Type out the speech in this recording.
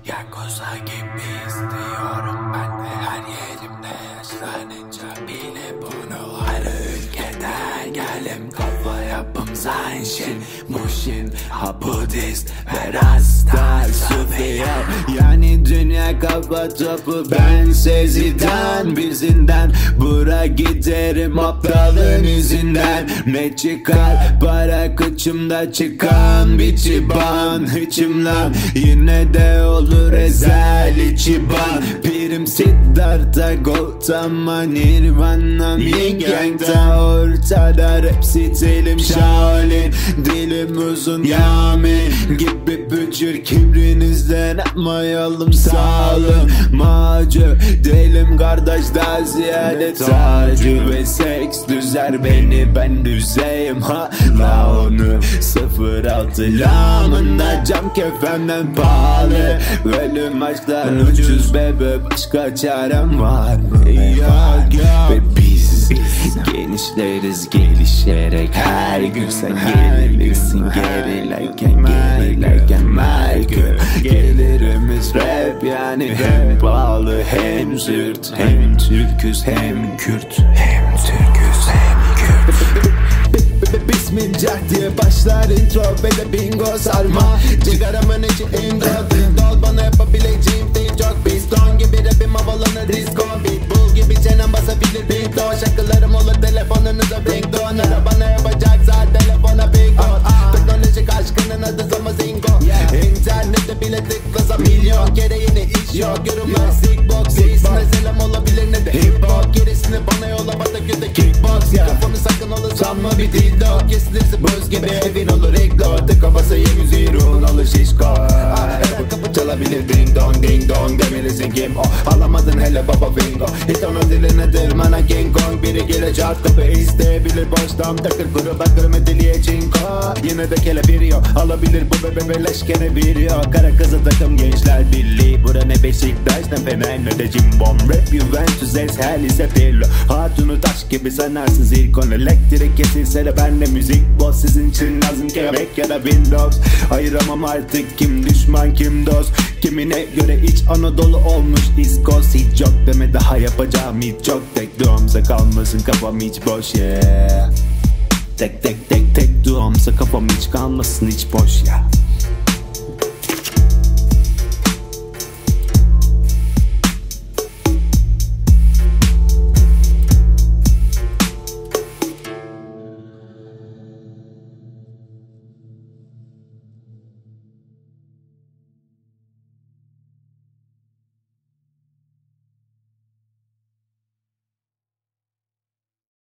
Yakuza gibi istiyorum ben de her yerimde yaşlanınca bile bunu. Her ülkeden geldim, kafa yapım Zaynşin Muşin ha Budist ve Rasta Sufiya. Yani dünya kafa topu, ben seziden bizinden. Bura giderim aptalın yüzünden. Ne çıkar para kıçımda çıkan bir çıban içimden. Yine de olur ezel içiban. Pirim Siddhartha Gautama Nirvana Mingang'da ortada rap stilim Shaolin. Dilim uzun Yamin gibi bücür, kibrinizden atmayalım sağ olun. Macı değilim kardeş, daha ziyade tacı ve seks düzer beni, ben düzeyim hala onu. 06 lamında cam kefemden pahalı. Ölüm aşktan ucuz bebe, başka çarem var mı? Ve biz genişleriz gelişerek her gün. Sen geriliksin gerilerken Merkür. Gelirimiz rap yani, hem pahalı hem zürt. Hem Türküz hem Kürt, hem Türküz hem Kürt. Bismillah diye başlar intro ve de bingo sarma. Cigaramın içi indro, dol bana yapabileceğim değil çok. Piston gibi rapim havalanır disco beat. Bull gibi çenem basabilir beat o. Şarkılarım olur telefonunuza ringtone. Arabana yapacaksa telefona big on. Teknolojik aşkının adı Zamazingo. İnternette bile tıklasa milyon kere yine iş yok. Yorumlar sickbox, iyisine selam olabilir ne de hip hop. Gerisini bana yolla, Bataköy'de kickbox. Mikrofonu sakın ola sanma bir dildo. Kesilirse buz gibi evin olur iglo. Tıka basa yemin ruhun olur şişko. Her kapı çalabilir ding dong ding dong. Demelisin kim o, alamadın hele baba bingo. Hit onun diline dırmana King Kong. Biri gelecek kapı isteyebilir boştan. Takır kuru bakır medeliye çinko. Yine de kelepir yok, alabilir bu bebe leşkene bir yok. Kara kızı takım gençler birliği. Bura ne Beşiktaş ne Fener ne de Cimbom. Rap Juventus Esher lise Pirlo. Hatunu taş gibi sanarsın zirkon. Elektrik kesilse de bende müzik boz. Sizin için lazım Mac ya da Windows. Ayıramam artık kim düşman kim dost. Kimine göre iç Anadolu olmuş İskos. Hiç yok deme, daha yapacağım hiç çok. Tek duamsa kalmasın kafam hiç boş yeah. Tek duamsa kafam hiç kalmasın hiç boş ya.